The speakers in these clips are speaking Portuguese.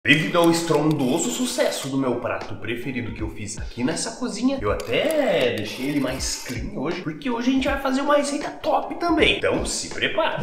Devido ao estrondoso sucesso do meu prato preferido que eu fiz aqui nessa cozinha, eu até deixei ele mais clean hoje, porque hoje a gente vai fazer uma receita top também. Então se prepara!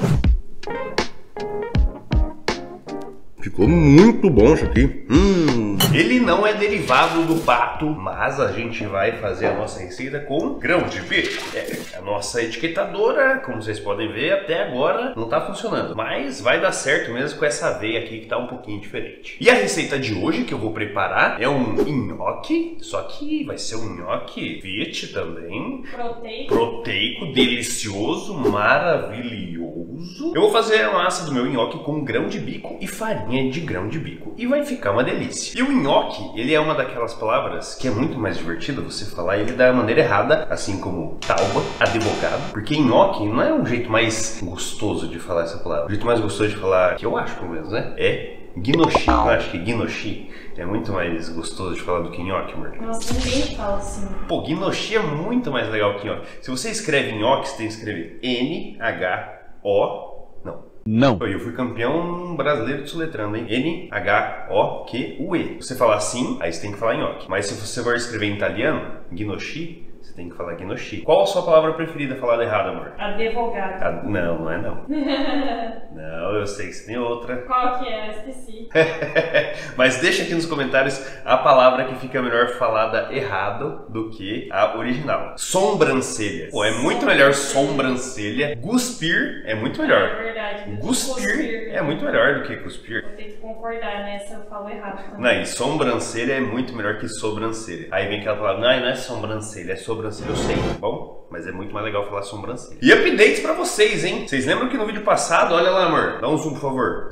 Ficou muito bom isso aqui. Ele não é derivado do pato, mas a gente vai fazer a nossa receita com grão de bico. A nossa etiquetadora, como vocês podem ver, até agora não tá funcionando. Mas vai dar certo mesmo com essa aveia aqui que tá um pouquinho diferente. E a receita de hoje que eu vou preparar é um nhoque, só que vai ser um nhoque fit também. Proteico, delicioso, maravilhoso. Eu vou fazer a massa do meu nhoque com grão de bico e farinha de grão de bico. E vai ficar uma delícia. E o nhoque, ele é uma daquelas palavras que é muito mais divertido você falar ele da maneira errada, assim como tauba, advogado. Porque nhoque não é um jeito mais gostoso de falar essa palavra. O jeito mais gostoso de falar, que eu acho pelo menos, né? É ginoshi. Eu acho que ginoshi é muito mais gostoso de falar do que nhoque, amor. Nossa, ninguém fala assim. Pô, ginoshi é muito mais legal que nhoque. Se você escreve nhoque, você tem que escrever N-H-O... Não. Eu fui campeão brasileiro de soletrando, hein? N-H-O-Q-U-E. Você fala assim, aí você tem que falar nhoque. Mas se você for escrever em italiano, ginoshi, você tem que falar ginoshi. Qual a sua palavra preferida falada errada, amor? Advogado. Não, não é não. Não, eu sei que você tem outra. Qual que é? Eu esqueci. Mas deixa aqui nos comentários a palavra que fica melhor falada errado do que a original. Sobrancelha. Pô, é muito melhor sobrancelha. Cuspir é muito melhor. É verdade. Cuspir é muito melhor do que cuspir. Vou ter que concordar nessa, eu falo errado também. Não, e sobrancelha é muito melhor que sobrancelha. Aí vem aquela palavra, não é sobrancelha, é sobrancelha. Eu sei, tá bom? Mas é muito mais legal falar sobrancelha. E updates pra vocês, hein? Vocês lembram que no vídeo passado, olha lá, amor, dá um zoom, por favor.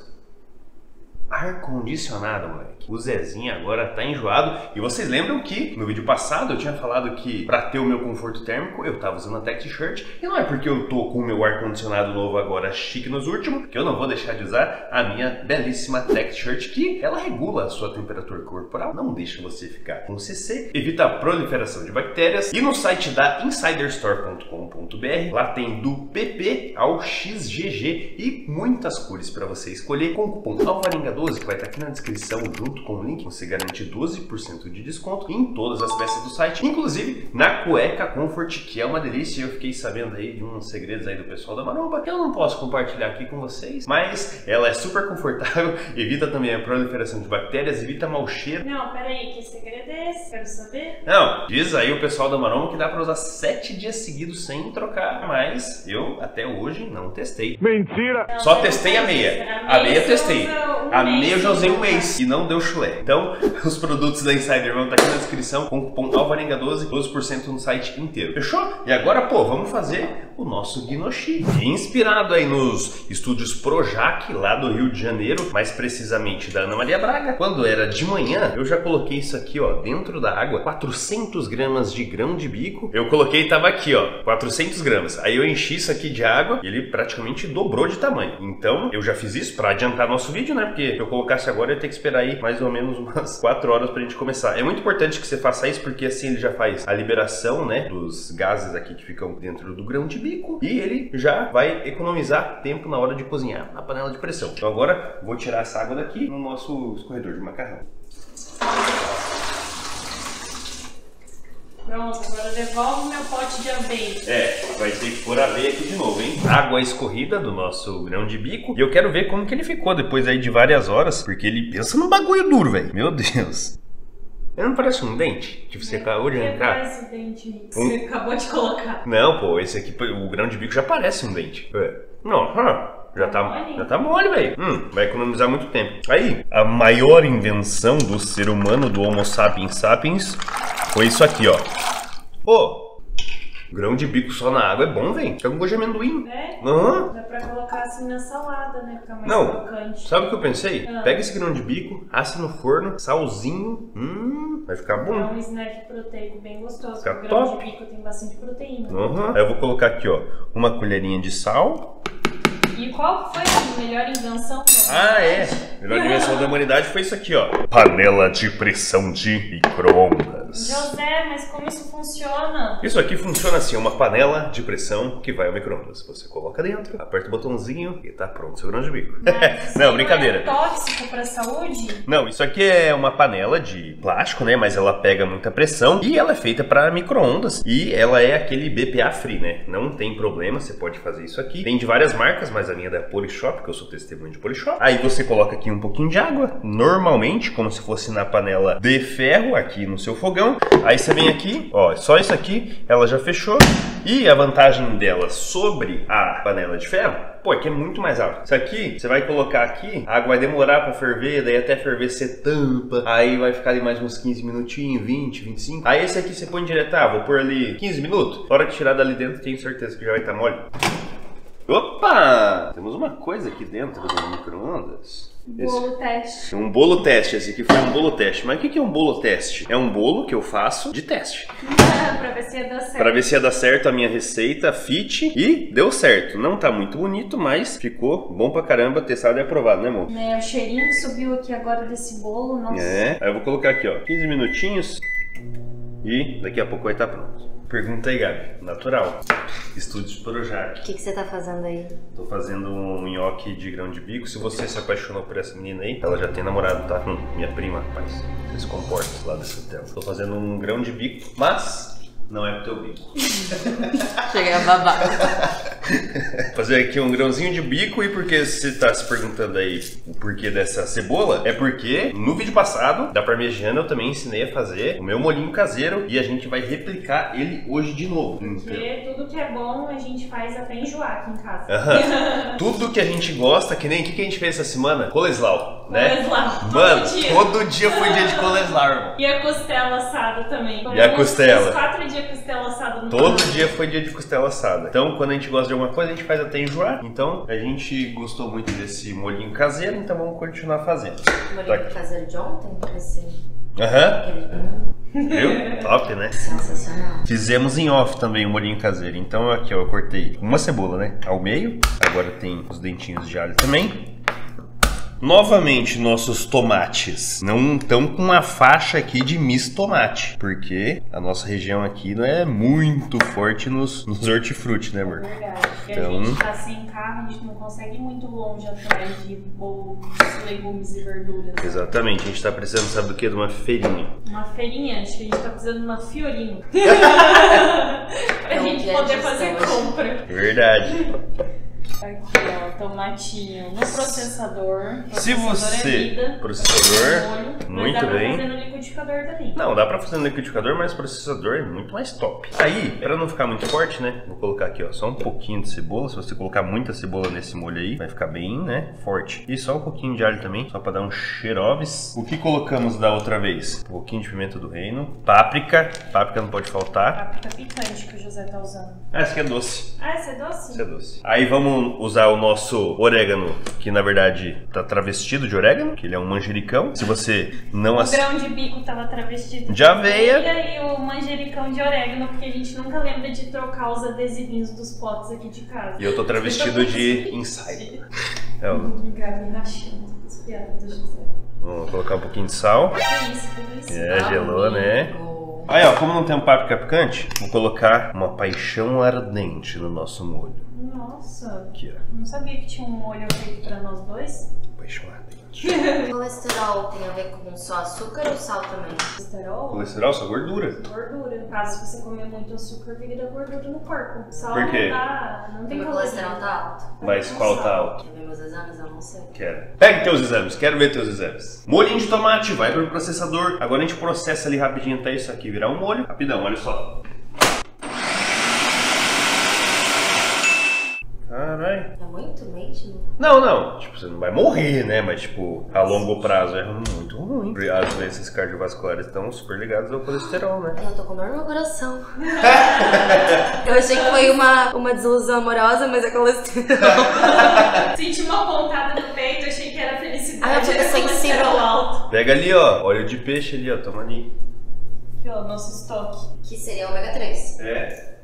Ar-condicionado, moleque. O Zezinho agora tá enjoado. E vocês lembram que no vídeo passado eu tinha falado que pra ter o meu conforto térmico eu tava usando a Tech T-shirt. E não é porque eu tô com o meu ar-condicionado novo agora chique nos últimos que eu não vou deixar de usar a minha belíssima Tech T-shirt, que ela regula a sua temperatura corporal, não deixa você ficar com CC, evita a proliferação de bactérias. E no site da insiderstore.com.br lá tem do PP ao XGG e muitas cores pra você escolher. Com o cupom ALVARINGA12 que vai estar aqui na descrição junto com o link, você garante 12% de desconto em todas as peças do site, inclusive na cueca Comfort, que é uma delícia. Eu fiquei sabendo aí de uns segredos aí do pessoal da Maromba, que eu não posso compartilhar aqui com vocês, mas ela é super confortável, evita também a proliferação de bactérias, evita mau cheiro. Não, peraí, que segredo é esse? Quero saber. Não, diz aí o pessoal da Maromba que dá pra usar 7 dias seguidos sem trocar, mas eu até hoje não testei. Mentira! Não, só testei a meia. A meia testei. A meia eu já usei um mês e não deu chulé. Então, os produtos da Insider vão estar aqui na descrição com o cupom ALVARINGA12, 12% no site inteiro. Fechou? E agora, pô, vamos fazer o nosso ginoshi. Inspirado aí nos estúdios Projac, lá do Rio de Janeiro, mais precisamente da Ana Maria Braga. Quando era de manhã, eu já coloquei isso aqui, ó, dentro da água, 400 gramas de grão de bico. Eu coloquei, tava aqui, ó, 400 gramas. Aí eu enchi isso aqui de água e ele praticamente dobrou de tamanho. Então, eu já fiz isso pra adiantar nosso vídeo, né? Porque se eu colocasse agora, eu ia ter que esperar aí mais ou menos umas 4 horas pra gente começar. É muito importante que você faça isso, porque assim ele já faz a liberação, né, dos gases aqui que ficam dentro do grão de bico e ele já vai economizar tempo na hora de cozinhar na panela de pressão. Então agora vou tirar essa água daqui no nosso escorredor de macarrão. Pronto, agora devolve meu pote de aveia. Vai ter que pôr aveia aqui de novo, hein? Água escorrida do nosso grão de bico. E eu quero ver como que ele ficou depois aí de várias horas, porque ele pensa num bagulho duro, velho. Meu Deus. Ele não parece um dente? Tipo, você acabou de arrancar? Parece um dente que você acabou de colocar. Não, pô, esse aqui, o grão de bico já parece um dente. Não, já tá mole, velho. Vai economizar muito tempo. Aí, a maior invenção do ser humano, do Homo sapiens sapiens, foi isso aqui, ó. Pô, grão de bico só na água é bom, velho. Fica com gosto de amendoim. É? Aham. Dá pra colocar assim na salada, né? Ficar mais Não, crocante. sabe o que eu pensei? Pega esse grão de bico, assa no forno, salzinho, vai ficar bom. É um snack proteico bem gostoso. Fica porque o grão top. de bico tem bastante proteína. Aí eu vou colocar aqui, ó, uma colherinha de sal. E qual foi a melhor invenção da A melhor invenção da humanidade foi isso aqui, ó. Panela de pressão de micro-ondas. micro-ondas. José, mas como isso funciona? Isso aqui funciona assim, é uma panela de pressão que vai ao micro-ondas. Você coloca dentro, aperta o botãozinho e tá pronto seu grão de bico. Mas isso Não, aí brincadeira. É tóxico pra saúde? Não, isso aqui é uma panela de plástico, né? Mas ela pega muita pressão e ela é feita para micro-ondas. E ela é aquele BPA free, né? Não tem problema, você pode fazer isso aqui. Tem de várias marcas, mas a minha é da Polishop, que eu sou testemunho de Polishop. Aí você coloca aqui um pouquinho de água, normalmente, como se fosse na panela de ferro, aqui no seu fogão. Aí você vem aqui, ó, só isso aqui, ela já fechou. E a vantagem dela sobre a panela de ferro, pô, é que é muito mais alta. Isso aqui, você vai colocar aqui, a água vai demorar pra ferver, daí até ferver você tampa, aí vai ficar ali mais uns 15 minutinhos, 20, 25. Aí esse aqui você põe direto, vou pôr ali 15 minutos. Na hora que tirar dali dentro, tenho certeza que já vai estar mole. Opa! Temos uma coisa aqui dentro do micro-ondas. Bolo teste. Um bolo teste, esse aqui foi um bolo teste. Mas o que é um bolo teste? É um bolo que eu faço de teste. Pra ver se ia dar certo. Pra ver se ia dar certo a minha receita fit e deu certo. Não tá muito bonito, mas ficou bom pra caramba, testado e aprovado, né, amor? O cheirinho que subiu aqui agora desse bolo, nossa. É, aí eu vou colocar aqui, ó, 15 minutinhos e daqui a pouco vai estar pronto. Pergunta aí, Gabi. Natural. Estúdios Projac. O que você tá fazendo aí? Tô fazendo um nhoque de grão de bico. Se você se apaixonou por essa menina aí, ela já tem namorado, tá? Minha prima, rapaz. Você se comporta lá dessa tela. Tô fazendo um grão de bico, mas não é pro teu bico. Cheguei a babar. Fazer aqui um grãozinho de bico. E porque você tá se perguntando aí o porquê dessa cebola, é porque no vídeo passado da parmegiana eu também ensinei a fazer o meu molhinho caseiro e a gente vai replicar ele hoje de novo. Porque tudo que é bom a gente faz até enjoar aqui em casa. Tudo que a gente gosta, que nem o que a gente fez essa semana? Coleslaw, né? Coleslaw, Mano, todo dia foi dia de coleslaw, irmão. E a costela assada também. E a costela. Uns 4 dias costela assada no Todo dia foi dia de costela assada. Então, quando a gente gosta de alguma coisa, a gente faz até enjoar. Então, a gente gostou muito desse molhinho caseiro, então vamos continuar fazendo. Molhinho caseiro de ontem? Esse... Aham. Viu? Top, né? Sensacional. Fizemos em off também o molhinho caseiro. Então, aqui ó, eu cortei uma cebola, né? Ao meio. Agora tem os dentinhos de alho também. Novamente, nossos tomates não estão com uma faixa aqui de misto tomate, porque a nossa região aqui não é muito forte nos hortifruti, né, amor? Verdade. Então... A gente tá sem carro, a gente não consegue ir muito longe atrás de bolos, legumes e verduras. Exatamente, a gente tá precisando, sabe do que? De uma feirinha. Uma feirinha, acho que a gente tá precisando de uma fiorinha. Pra gente poder fazer compra. Verdade. Aqui, ó, tomatinho no processador. Se você... É vida, processador, molho, muito mas dá bem. pra fazer no liquidificador também. Não, dá pra fazer no liquidificador, mas o processador é muito mais top. Aí, pra não ficar muito forte, né, vou colocar aqui, ó, só um pouquinho de cebola. Se você colocar muita cebola nesse molho aí, vai ficar bem, né, forte. E só um pouquinho de alho também, só pra dar um cheiroves. O que colocamos da outra vez? Um pouquinho de pimenta do reino, páprica. Páprica não pode faltar. Páprica picante que o José tá usando. Ah, esse aqui é doce. Ah, esse é doce? Esse é doce. Aí vamos usar o nosso orégano, que na verdade tá travestido de orégano, que ele é um manjericão. Se você não... O grão de bico tava travestido de aveia. E aí o manjericão de orégano, porque a gente nunca lembra de trocar os adesivinhos dos potes aqui de casa. E eu tô travestido de insider. Obrigada, me rachando as piadas do José. Vamos colocar um pouquinho de sal. Que isso, tudo isso. É, gelou, né? Aí, ó, como não tem um páprica picante, vou colocar uma paixão ardente no nosso molho. Nossa, Aqui, ó. não sabia que tinha um molho feito pra nós dois. Paixão ardente. Colesterol tem a ver com só açúcar ou sal também? Colesterol? Colesterol, só gordura. Gordura. No caso, se você comer muito açúcar, vira gordura no corpo. Sal Por quê? não tem Meu colesterol tá alto. Mas qual tá alto? Quer ver meus exames? Eu não sei. Quero. Pegue teus exames, quero ver teus exames. Molhinho de tomate, vai pro processador. Agora a gente processa ali rapidinho até isso aqui virar um molho. Rapidão, olha só. Caralho. É muito mesmo? Não. Tipo, você não vai morrer, né? Mas, tipo, a longo prazo é muito ruim. As doenças cardiovasculares estão super ligadas ao colesterol, né? Eu tô com dor no meu coração. Eu achei que foi uma desilusão amorosa, mas é colesterol. Senti uma pontada no peito, achei que era felicidade. Ah, eu tô era sensível. colesterol alto. Pega ali, ó. Óleo de peixe ali, ó. Toma ali. Aqui, ó, nosso estoque. Que seria ômega 3. É.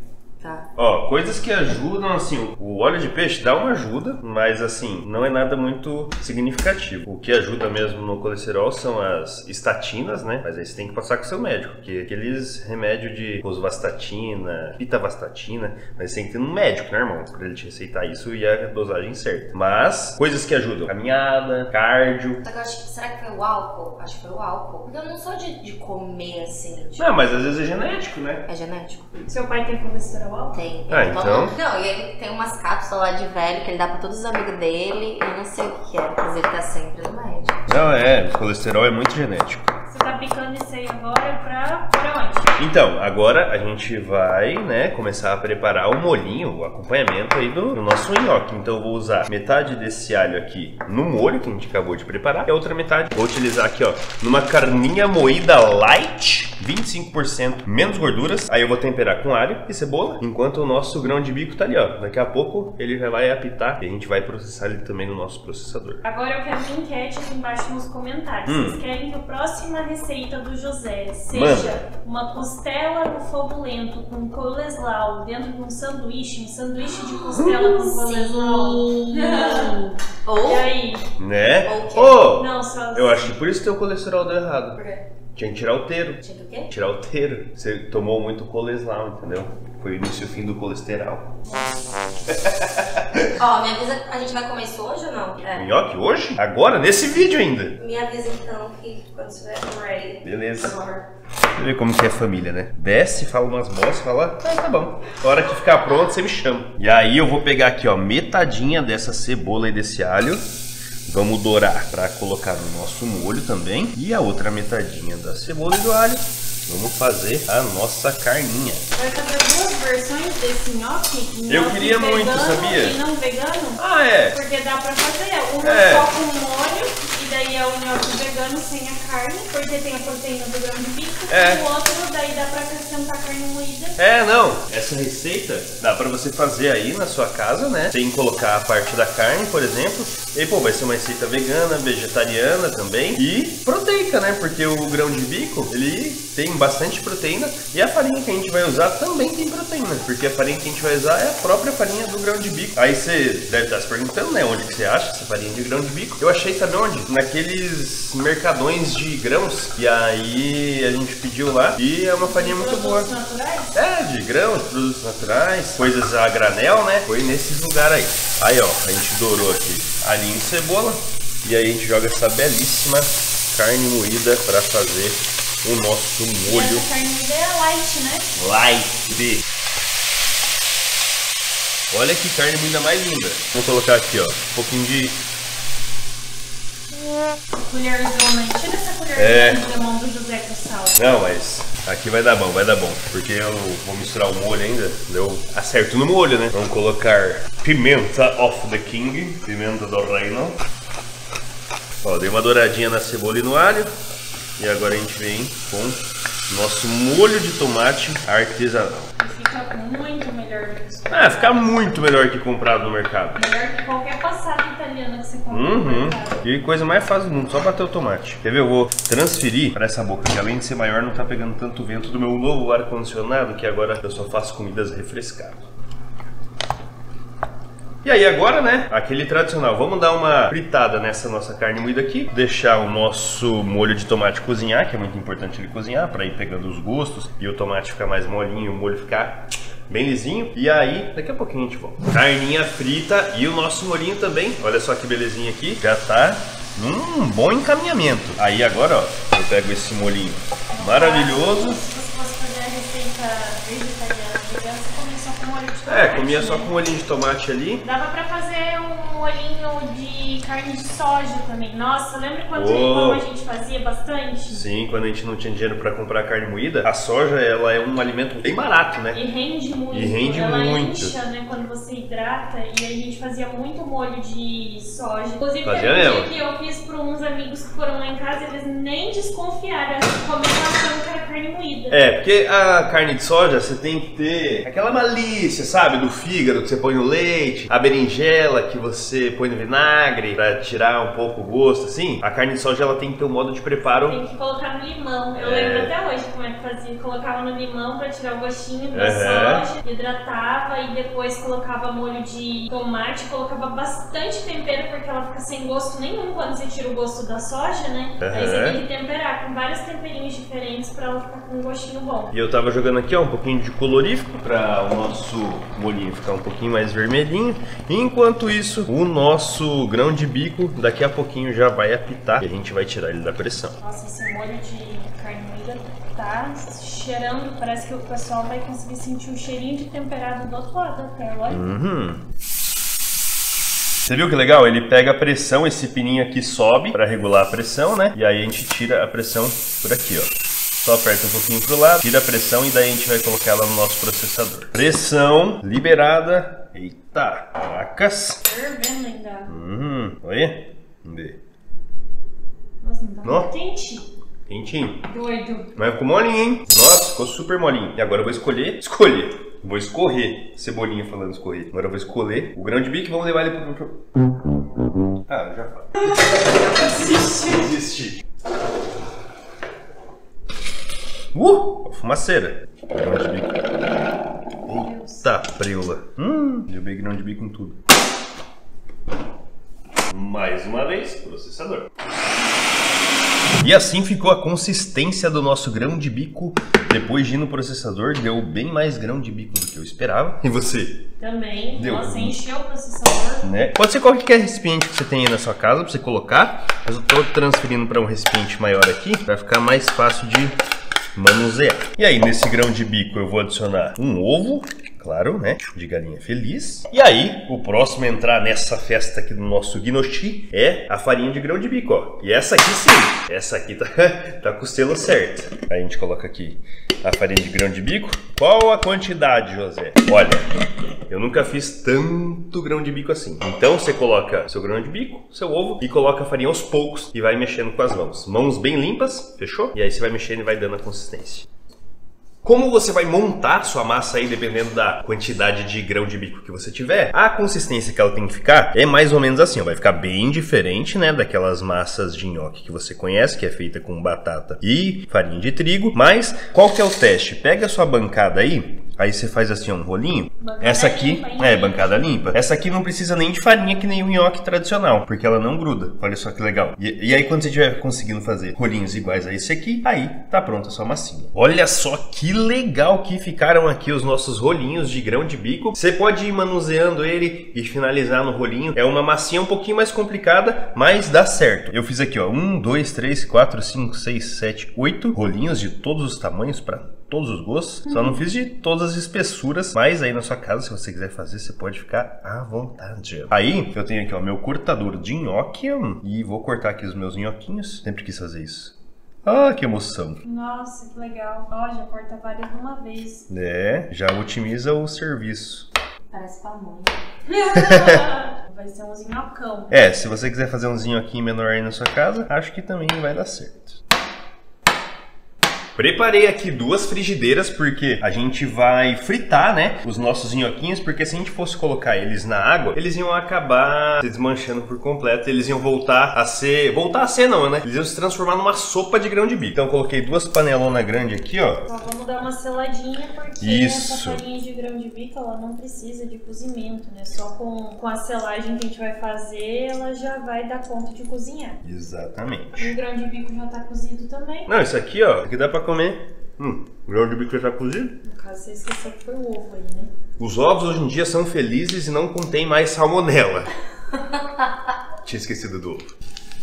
Tá. Ó, coisas que ajudam, assim, o óleo de peixe dá uma ajuda, mas assim, não é nada muito significativo. O que ajuda mesmo no colesterol são as estatinas, né? Mas aí você tem que passar com o seu médico, porque aqueles remédios de rosuvastatina, pitavastatina, mas você tem que ter um médico, né, irmão? Pra ele te receitar isso e a dosagem certa. Mas, coisas que ajudam: caminhada, cardio. Será que foi o álcool? Acho que foi o álcool. Porque eu não sou de comer assim. Tipo... Não, mas às vezes é genético, né? É genético? Seu pai tem colesterol alto? Tem. Ah, então? Não, e ele tem umas cápsulas lá de velho que ele dá pra todos os amigos dele. Eu não sei o que é, mas ele tá sempre no médico. Não, o colesterol é muito genético. Você tá picando isso aí agora pra onde? Então, agora a gente vai, né, começar a preparar o molhinho, o acompanhamento aí do nosso nhoque. Então eu vou usar metade desse alho aqui no molho que a gente acabou de preparar e a outra metade vou utilizar aqui, ó, numa carninha moída light, 25% menos gorduras. Aí eu vou temperar com alho e cebola, enquanto o nosso grão de bico tá ali, ó. Daqui a pouco ele já vai apitar e a gente vai processar ele também no nosso processador. Agora eu quero uma enquete aqui embaixo nos comentários. Vocês querem que a próxima receita do José seja uma costela no fogo lento com coleslaw dentro de um sanduíche de costela com coleslaw? Ou... E aí? Né? Ou Não, só... Eu acho que por isso teu colesterol deu errado. Por quê? Tinha que tirar o teiro. Tinha que o quê? Tirar o teiro. Você tomou muito coleslaw, entendeu? Foi o início e o fim do colesterol. Ó, me avisa, a gente vai comer isso hoje ou não? Nhoque hoje? Agora? Nesse vídeo ainda? Me avisa então que quando estiver ready. Beleza. Você vê como que é família, né? Desce, fala umas bostas, fala, tá bom. Na hora que ficar pronto, você me chama. E aí eu vou pegar aqui, ó, metadinha dessa cebola e desse alho. Vamos dourar para colocar no nosso molho também. E a outra metadinha da cebola e do alho, vamos fazer a nossa carninha. Vai fazer duas versões desse nhoque? Eu queria muito, sabia? E não vegano? Ah, é? Porque dá pra fazer uma só com molho, e daí é o nhoque vegano sem a carne, porque tem a proteína do grão de bico. E o outro, daí dá pra acrescentar carne moída. Não. Essa receita dá pra você fazer aí na sua casa, né? Sem colocar a parte da carne, por exemplo. E aí, pô, vai ser uma receita vegana, vegetariana também. E proteica, né? Porque o grão de bico, ele tem bastante proteína. E a farinha que a gente vai usar também tem proteína. Porque a farinha que a gente vai usar é a própria farinha do grão de bico. Aí você deve estar se perguntando, né? Onde que você acha essa farinha de grão de bico? Eu achei, sabe onde? Naqueles mercadões de grãos. E aí a gente pediu lá. E é uma farinha muito boa. Produtos naturais? De grãos, produtos naturais, coisas a granel, né? Foi nesses lugares aí. Aí, ó, a gente dourou aqui alhinho e cebola. E aí a gente joga essa belíssima carne moída para fazer o nosso molho. E essa carne moída é light, né? Light. Olha que carne moída mais linda. Vou colocar aqui, ó, um pouquinho de... Colherzona. Tira essa colherzona da mão do José com sal. Não, mas aqui vai dar bom, porque eu vou misturar o molho ainda, eu acerto no molho, né? Vamos colocar pimenta of the king, pimenta do reino. Ó, dei uma douradinha na cebola e no alho. E agora a gente vem com nosso molho de tomate artesanal. E fica muito melhor do que isso. Fica muito melhor que comprado no mercado. Melhor que qualquer passata italiana que você compra no mercado. E coisa mais fácil do mundo, só bater o tomate. Quer ver? Eu vou transferir para essa boca, que além de ser maior, não tá pegando tanto vento do meu novo ar-condicionado, que agora eu só faço comidas refrescadas. E aí agora, né, aquele tradicional, vamos dar uma fritada nessa nossa carne moída aqui, deixar o nosso molho de tomate cozinhar, que é muito importante ele cozinhar, para ir pegando os gostos, e o tomate ficar mais molinho, o molho ficar bem lisinho. E aí, daqui a pouquinho a gente volta. Carninha frita e o nosso molhinho também, olha só que belezinha aqui, já tá num bom encaminhamento. Aí agora, ó, eu pego esse molhinho maravilhoso. Se você fosse fazer a receita vegetariana vegana, você comia só com molho de tomate. Comia só com molhinho de tomate ali. Dava pra fazer um molhinho de carne de soja também. Nossa, lembra quando a gente fazia bastante? Sim, quando a gente não tinha dinheiro pra comprar carne moída, a soja, ela é um alimento bem barato, né? E rende muito. Ela incha, né, quando você hidrata. E aí a gente fazia muito molho de soja. Inclusive, teve um dia que eu fiz para uns amigos que foram lá em casa, eles nem desconfiaram, começaram achando que era carne moída. Porque a carne de soja, você tem que ter aquela malícia, sabe? Do fígado que você põe no leite, a berinjela que você você põe no vinagre pra tirar um pouco o gosto, assim, a carne de soja ela tem que ter um modo de preparo. Tem que colocar no limão. Eu lembro até hoje como é que fazia. Colocava no limão pra tirar o gostinho da soja, hidratava e depois colocava molho de tomate, colocava bastante tempero porque ela fica sem gosto nenhum quando você tira o gosto da soja, né? Aí você tem que temperar com vários temperinhos diferentes pra ela ficar com um gostinho bom. E eu tava jogando aqui, ó, um pouquinho de colorífico pra o nosso molhinho ficar um pouquinho mais vermelhinho. Enquanto isso, o nosso grão de bico daqui a pouquinho já vai apitar e a gente vai tirar ele da pressão. Nossa, esse molho de carne moída tá cheirando, parece que o pessoal vai conseguir sentir o cheirinho de temperado do outro lado da tela, olha. Você viu que legal? Ele pega a pressão, esse pininho aqui sobe para regular a pressão, né? E aí a gente tira a pressão por aqui, ó. Só aperta um pouquinho pro lado, tira a pressão e daí a gente vai colocar ela no nosso processador. Pressão liberada. Eita, vacas. Fervendo ainda. Olha. Vamos ver. Nossa, não tá muito quente. Quentinho. Doido. Mas ficou molinho, hein? Nossa, ficou super molinho. E agora eu vou escolher. Vou escorrer. Cebolinha falando escorrer. Agora eu vou escolher o grão de bico e vamos levar ele pro... Ah, já falo. Desisti. Fumaceira. Grão de bico. Eita, preula. Derrubei grão de bico em tudo. Mais uma vez, processador. E assim ficou a consistência do nosso grão de bico. Depois de ir no processador, deu bem mais grão de bico do que eu esperava. E você? Também. Deu. Nossa, encheu o processador. Né? Pode ser qualquer recipiente que você tenha aí na sua casa pra você colocar. Mas eu tô transferindo para um recipiente maior aqui para ficar mais fácil de manusear. E aí, nesse grão de bico eu vou adicionar um ovo. Claro, né? De galinha feliz. E aí, o próximo a entrar nessa festa aqui do nosso gnoshi é a farinha de grão de bico, ó. E essa aqui sim, essa aqui tá com o selo certo. Aí a gente coloca aqui a farinha de grão de bico. Qual a quantidade, José? Olha, eu nunca fiz tanto grão de bico assim. Então você coloca seu grão de bico, seu ovo e coloca a farinha aos poucos e vai mexendo com as mãos. Mãos bem limpas, fechou? E aí você vai mexendo e vai dando a consistência. Como você vai montar sua massa aí, dependendo da quantidade de grão de bico que você tiver, a consistência que ela tem que ficar é mais ou menos assim, ó, vai ficar bem diferente, né, daquelas massas de nhoque que você conhece, que é feita com batata e farinha de trigo, mas qual que é o teste? Pega a sua bancada aí você faz assim, ó, um rolinho. Bancada essa aqui, limpa, bancada limpa. Essa aqui não precisa nem de farinha que nem o nhoque tradicional, porque ela não gruda. Olha só que legal. E aí quando você estiver conseguindo fazer rolinhos iguais a esse aqui, aí tá pronta a sua massinha. Olha só que legal que ficaram aqui os nossos rolinhos de grão de bico. Você pode ir manuseando ele e finalizar no rolinho. É uma massinha um pouquinho mais complicada, mas dá certo. Eu fiz aqui, ó, 1, 2, 3, 4, 5, 6, 7, 8 rolinhos de todos os tamanhos para todos os gostos. Só não fiz de todas as espessuras, mas aí na sua casa, se você quiser fazer, você pode ficar à vontade. Aí eu tenho aqui, ó, meu cortador de nhoque e vou cortar aqui os meus nhoquinhos. Sempre quis fazer isso. Ah, que emoção. Nossa, que legal. Ó, já corta vários de uma vez. É, já otimiza o serviço. Parece pamonha. Vai ser um nhocão. É, se você quiser fazer um nhoquinho menor aí na sua casa, acho que também vai dar certo. Preparei aqui 2 frigideiras porque a gente vai fritar, né, os nossos nhoquinhos, porque se a gente fosse colocar eles na água, eles iam acabar se desmanchando por completo, eles iam voltar a ser não, né, eles iam se transformar numa sopa de grão de bico. Então eu coloquei 2 panelonas grandes aqui, ó. Então vamos dar uma seladinha porque Isso. essa farinha de grão de bico, ela não precisa de cozimento, né, só com a selagem que a gente vai fazer, ela já vai dar conta de cozinhar. Exatamente. E o grão de bico já tá cozido também. Não, isso aqui, ó, aqui dá pra comer. O grão de bico já tá cozido. No caso, você esqueceu que foi o ovo aí, né? Os ovos hoje em dia são felizes e não contém mais salmonela. Tinha esquecido do ovo.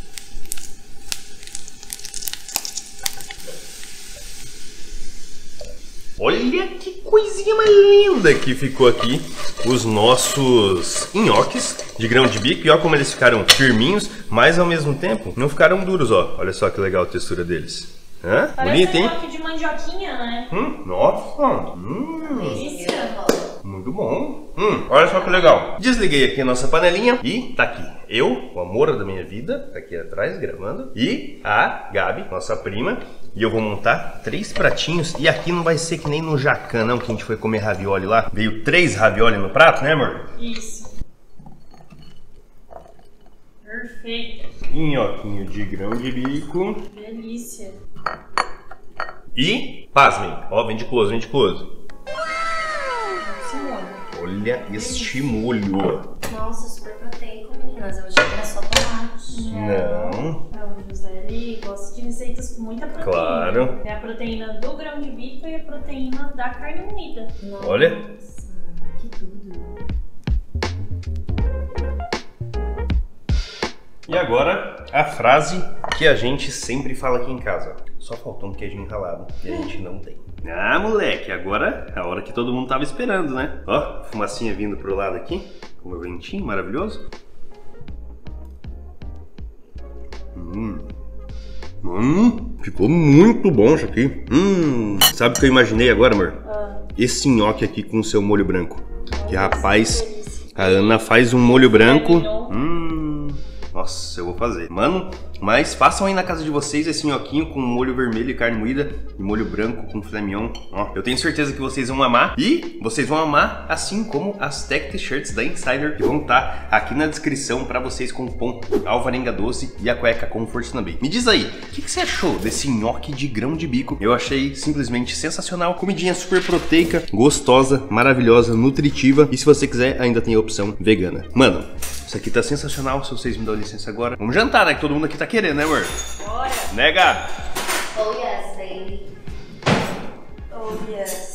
Olha que coisinha mais linda que ficou aqui os nossos nhoques de grão de bico. E olha como eles ficaram firminhos, mas ao mesmo tempo não ficaram duros, ó. Olha só que legal a textura deles. Hã? Parece Bonito, hein? nhoque de mandioquinha, né? Nossa! Delícia! Muito bom. Olha só que legal. Desliguei aqui a nossa panelinha e tá aqui eu, o amor da minha vida, tá aqui atrás gravando, e a Gabi, nossa prima. E eu vou montar 3 pratinhos. E aqui não vai ser que nem no Jacan, não, que a gente foi comer ravioli lá. Veio 3 ravioli no prato, né, amor? Isso. Perfeito. Nhoquinho de grão de bico. Delícia. E, pasmem, ó, vem de close, vem de close. Esse molho. Olha este molho. Nossa, super proteico, meninas. Eu achei que era só tomate. Não. O José, ele gosta de receitas com muita proteína. Claro. É a proteína do grão de bico e a proteína da carne moída. Nossa, Olha. que tudo. E agora, a frase que a gente sempre fala aqui em casa. Só faltou um queijinho ralado e a gente não tem. Ah, moleque, agora é a hora que todo mundo tava esperando, né? Ó, fumacinha vindo pro lado aqui, com o meu ventinho maravilhoso. Ficou muito bom isso aqui. Sabe o que eu imaginei agora, amor? Esse nhoque aqui com o seu molho branco. Que rapaz, a Ana faz um molho branco. Nossa, eu vou fazer. Mano, mas façam aí na casa de vocês esse nhoquinho com molho vermelho e carne moída e molho branco com filé mignon. Ó, eu tenho certeza que vocês vão amar. E vocês vão amar assim como as tech t-shirts da Insider, que vão estar aqui na descrição pra vocês com o cupom Alvarenga Doce e a cueca Comfort também. Me diz aí, o que você achou desse nhoque de grão de bico? Eu achei simplesmente sensacional. Comidinha super proteica, gostosa, maravilhosa, nutritiva. E se você quiser, ainda tem a opção vegana. Mano, isso aqui tá sensacional, se vocês me dão licença agora. Vamos jantar, né? Que todo mundo aqui tá querendo, né, amor? Bora! Né, Gabi? Oh yes, baby. Oh yes.